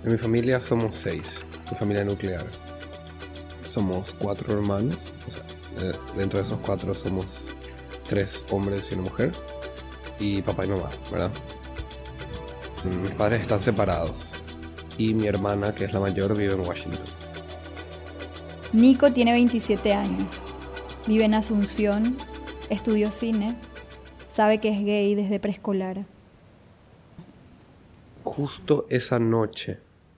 En mi familia somos 6, mi familia nuclear. Somos 4 hermanos, o sea, dentro de esos 4 somos 3 hombres y una mujer, y papá y mamá, ¿verdad? Mis padres están separados, y mi hermana, que es la mayor, vive en Washington. Nico tiene 27 años, vive en Asunción, estudió cine, sabe que es gay desde preescolar. Justo esa noche,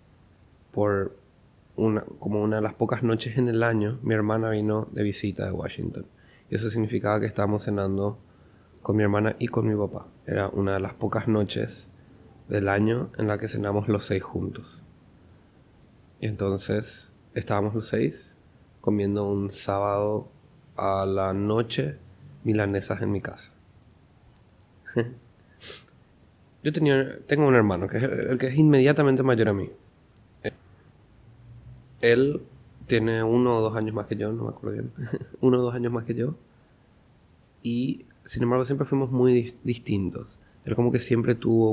como una de las pocas noches en el año, mi hermana vino de visita de Washington. Y eso significaba que estábamos cenando con mi hermana y con mi papá. Era una de las pocas noches del año en la que cenamos los 6 juntos. Y entonces estábamos los 6 comiendo un sábado a la noche milanesas en mi casa. Tengo un hermano que es el que es inmediatamente mayor a mí. Él tiene 1 o 2 años más que yo, no me acuerdo bien. 1 o 2 años más que yo. Y sin embargo siempre fuimos muy distintos. Él como que siempre tuvo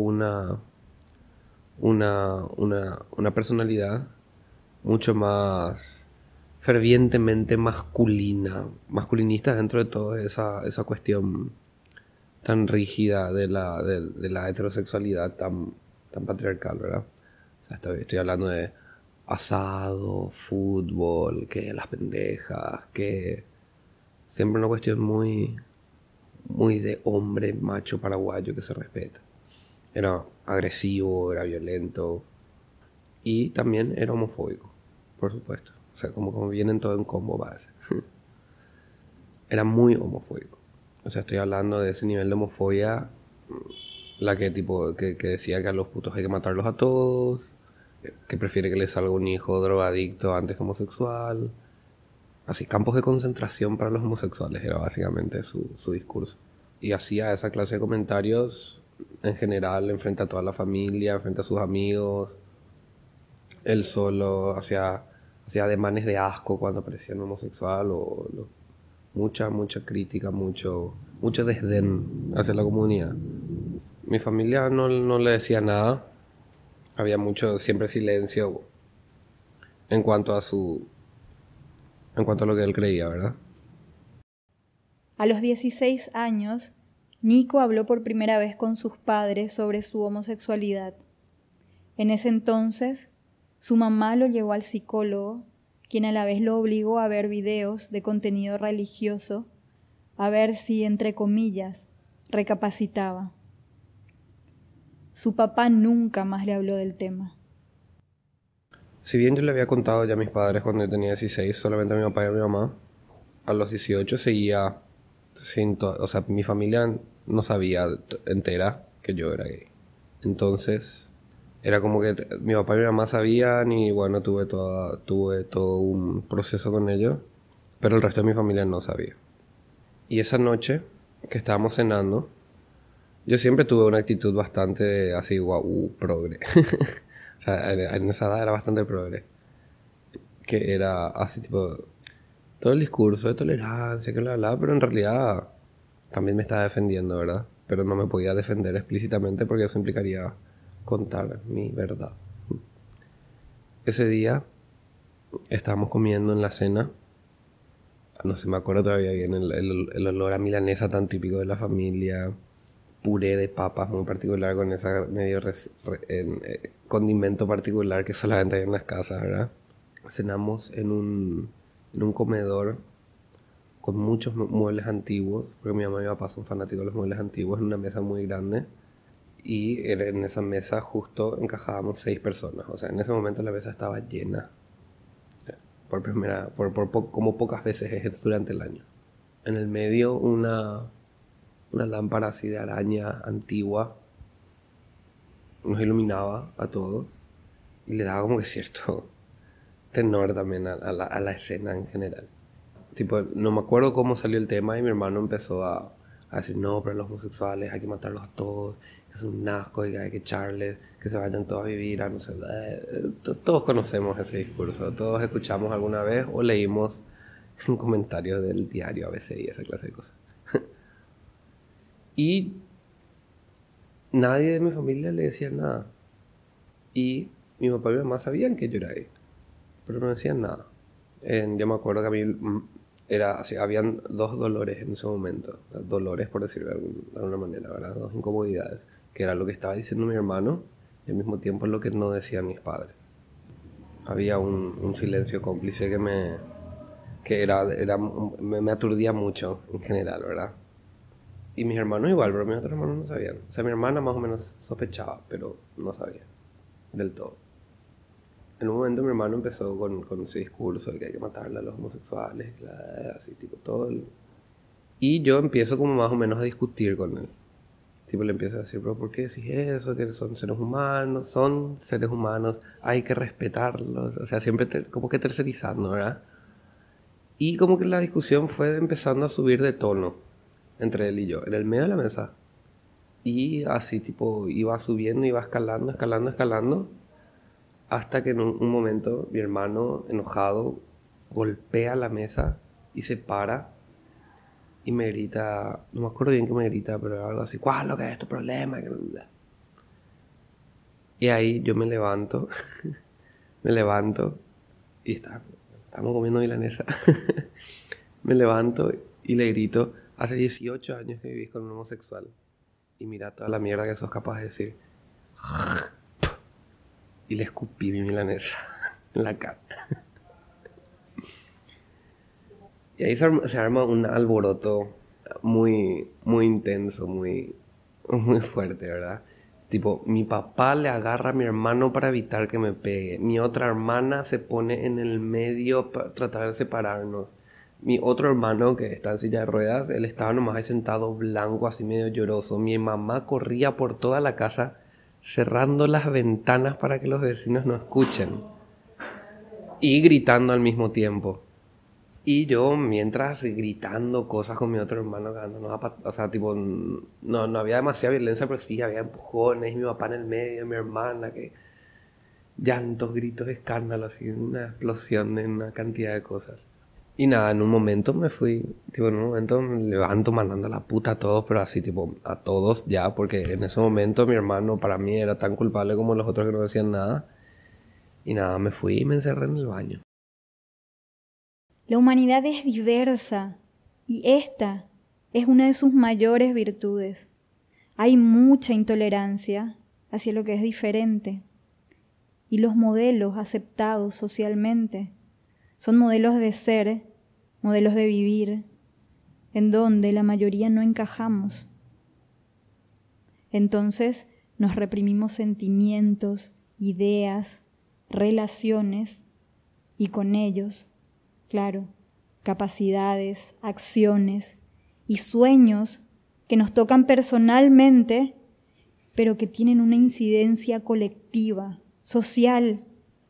una personalidad mucho más fervientemente masculinista dentro de toda esa cuestión tan rígida de la heterosexualidad tan patriarcal, ¿verdad? O sea, estoy hablando de asado, fútbol, que las pendejas, que siempre una cuestión muy de hombre macho paraguayo que se respeta. Era agresivo, era violento y también era homofóbico, por supuesto. O sea, como vienen todo en combo base. Era muy homofóbico. O sea, estoy hablando de ese nivel de homofobia, la que tipo que decía que a los putos hay que matarlos a todos, que prefiere que les salga un hijo drogadicto antes que homosexual. Así, campos de concentración para los homosexuales era básicamente su discurso. Y hacía esa clase de comentarios en general, enfrente a toda la familia, enfrente a sus amigos. Él solo hacía ademanes de asco cuando aparecía un homosexual mucha crítica, mucho desdén hacia la comunidad. Mi familia no le decía nada. Había siempre silencio en cuanto a en cuanto a lo que él creía, ¿verdad? A los 16 años, Nico habló por primera vez con sus padres sobre su homosexualidad. En ese entonces, su mamá lo llevó al psicólogo, quien a la vez lo obligó a ver videos de contenido religioso, a ver si, entre comillas, recapacitaba. Su papá nunca más le habló del tema. Si bien yo le había contado ya a mis padres cuando yo tenía 16, solamente a mi papá y a mi mamá, a los 18 seguía o sea, mi familia no sabía entera que yo era gay. Entonces, era como que mi papá y mi mamá sabían y bueno, tuve todo un proceso con ellos, pero el resto de mi familia no sabía. Y esa noche que estábamos cenando, yo siempre tuve una actitud bastante así, guau, progre. O sea, en esa edad era bastante progre. Que era así, tipo, todo el discurso de tolerancia, que bla, pero en realidad también me estaba defendiendo, ¿verdad? Pero no me podía defender explícitamente porque eso implicaría contar mi verdad. Ese día estábamos comiendo en la cena. No sé, me acuerdo todavía bien el olor a milanesa tan típico de la familia. Puré de papas muy particular con esa condimento particular que solamente hay en las casas, ¿verdad? Cenamos en un comedor con muchos muebles antiguos, porque mi mamá y mi papá son fanáticos de los muebles antiguos, en una mesa muy grande. Y en esa mesa justo encajábamos 6 personas. O sea, en ese momento la mesa estaba llena. Como pocas veces es durante el año. En el medio una lámpara así de araña antigua nos iluminaba a todos y le daba como que cierto tenor también a la escena en general. Tipo, no me acuerdo cómo salió el tema y mi hermano empezó a decir, no, pero los homosexuales hay que matarlos a todos, que es un asco y que hay que echarles, que se vayan todos a vivir a no sé. Todos conocemos ese discurso, todos escuchamos alguna vez o leímos en comentarios del diario a veces y esa clase de cosas. Y nadie de mi familia le decía nada. Y Mi papá y mi mamá sabían que yo era gay, pero no decían nada. Yo me acuerdo que a mí era así, habían dos dolores en ese momento. Dolores, por decirlo de alguna manera, ¿verdad? Dos incomodidades. Que era lo que estaba diciendo mi hermano y al mismo tiempo lo que no decían mis padres. Había un silencio cómplice me aturdía mucho en general, ¿verdad? Y mis hermanos igual, pero mis otros hermanos no sabían. O sea, mi hermana más o menos sospechaba, pero no sabía del todo. En un momento mi hermano empezó con ese discurso de que hay que matarle a los homosexuales, así, tipo todo. Y yo empiezo como más o menos a discutir con él. Tipo, le empiezo a decir, pero ¿por qué decís eso? Que son seres humanos, hay que respetarlos. O sea, siempre como que tercerizando, ¿verdad? Y como que la discusión fue empezando a subir de tono entre él y yo, en el medio de la mesa. Y así, tipo, iba subiendo, iba escalando, escalando, escalando. Hasta que en un momento mi hermano, enojado, golpea la mesa y se para y me grita, no me acuerdo bien qué me grita, pero era algo así, ¿cuál es lo que es tu problema? Y ahí yo me levanto, me levanto y estamos comiendo milanesa. Me levanto y le grito, hace 18 años que vivís con un homosexual y mira toda la mierda que sos capaz de decir. Y le escupí mi milanesa en la cara. Y ahí se arma un alboroto muy, muy intenso, muy fuerte, ¿verdad? Tipo, mi papá le agarra a mi hermano para evitar que me pegue. Mi otra hermana se pone en el medio para tratar de separarnos. Mi otro hermano, que está en silla de ruedas, él estaba nomás ahí sentado blanco, así medio lloroso. Mi mamá corría por toda la casa cerrando las ventanas para que los vecinos no escuchen. Y gritando al mismo tiempo. Y yo, mientras gritando cosas con mi otro hermano, o sea, tipo, no había demasiada violencia, pero sí había empujones, y mi papá en el medio, mi hermana, que llantos, gritos, escándalos, así, una explosión de una cantidad de cosas. Y nada, en un momento me fui, tipo, en un momento me levanto mandando a la puta a todos, pero así, tipo, a todos ya, porque en ese momento mi hermano para mí era tan culpable como los otros que no decían nada. Y nada, me fui y me encerré en el baño. La humanidad es diversa y esta es una de sus mayores virtudes. Hay mucha intolerancia hacia lo que es diferente y los modelos aceptados socialmente son modelos de ser, modelos de vivir, en donde la mayoría no encajamos. Entonces nos reprimimos sentimientos, ideas, relaciones y con ellos, claro, capacidades, acciones y sueños que nos tocan personalmente, pero que tienen una incidencia colectiva, social.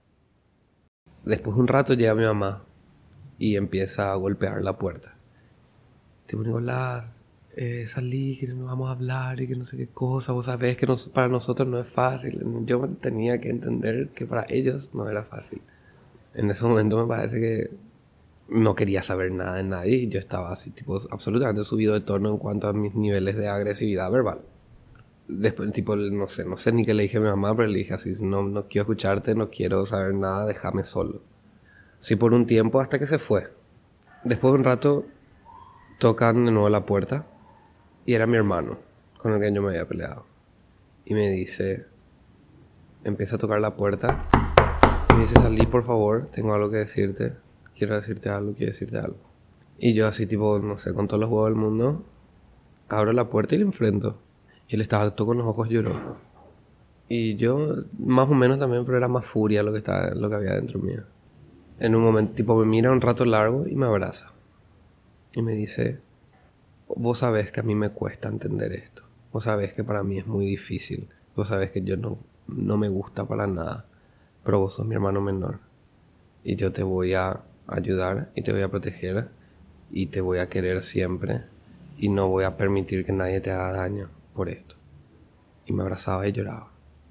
Después de un rato llega mi mamá y empieza a golpear la puerta. Tipo, Nicolás, salí, que no vamos a hablar y que no sé qué cosa. Vos sabés que para nosotros no es fácil. Yo tenía que entender que para ellos no era fácil. En ese momento me parece que no quería saber nada de nadie y yo estaba así, tipo, absolutamente subido de tono en cuanto a mis niveles de agresividad verbal. Después, tipo, no sé ni qué le dije a mi mamá, pero le dije así, no quiero escucharte, no quiero saber nada, déjame solo. Sí, por un tiempo hasta que se fue. Después de un rato tocan de nuevo la puerta y era mi hermano con el que yo me había peleado. Y me dice, empieza a tocar la puerta y me dice, salí por favor, tengo algo que decirte, quiero decirte algo. Y yo así tipo, no sé, con todos los huevos del mundo, abro la puerta y le enfrento. Y él estaba todo con los ojos llorosos. Y yo, más o menos también, pero era más furia lo que había dentro mío. En un momento, tipo, me mira un rato largo y me abraza. Y me dice, vos sabés que a mí me cuesta entender esto. Vos sabés que para mí es muy difícil. Vos sabés que yo no me gusta para nada. Pero vos sos mi hermano menor. Y yo te voy a ayudar y te voy a proteger. Y te voy a querer siempre. Y no voy a permitir que nadie te haga daño por esto. Y me abrazaba y lloraba.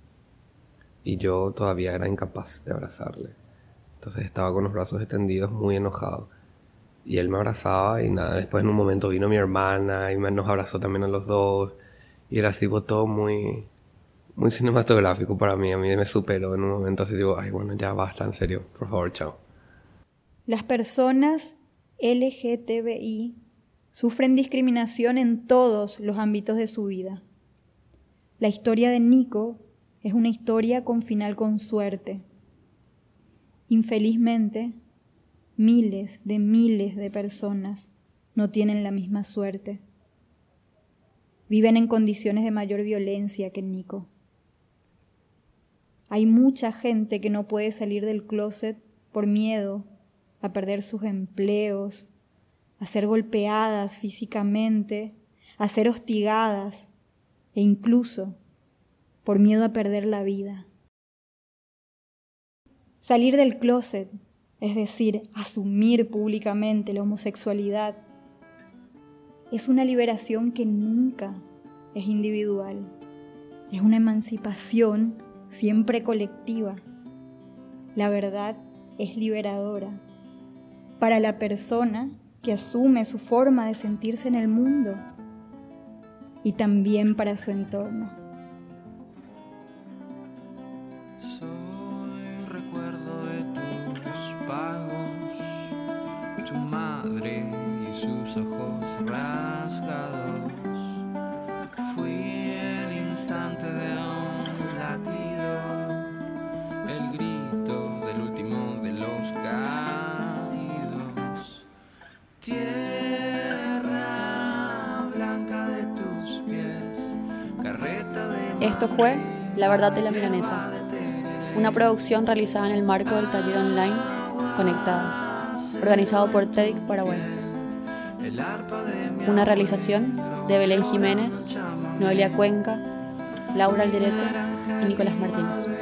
Y yo todavía era incapaz de abrazarle. Entonces estaba con los brazos extendidos, muy enojado. Y él me abrazaba y nada, después en un momento vino mi hermana y nos abrazó también a los dos. Y era así, todo muy, muy cinematográfico para mí. A mí me superó en un momento así, digo, ay, bueno, ya basta, en serio, por favor, chao. Las personas LGTBI sufren discriminación en todos los ámbitos de su vida. La historia de Nico es una historia con final con suerte. Infelizmente, miles de personas no tienen la misma suerte. Viven en condiciones de mayor violencia que Nico. Hay mucha gente que no puede salir del closet por miedo a perder sus empleos, a ser golpeadas físicamente, a ser hostigadas e incluso por miedo a perder la vida. Salir del closet, es decir, asumir públicamente la homosexualidad, es una liberación que nunca es individual. Es una emancipación siempre colectiva. La verdad es liberadora para la persona que asume su forma de sentirse en el mundo y también para su entorno. Soy recuerdo de tus pagos, tu madre y sus ojos rasgados. Fui el instante de un latido, el grito del último de los caídos. Tierra blanca de tus pies, carreta de... Esto fue La Verdad de la Milanesa, una producción realizada en el marco del taller online Conectadas, organizado por TEDx Paraguay. Una realización de Belén Jiménez, Noelia Cuenca, Laura Alderete y Nicolás Martínez.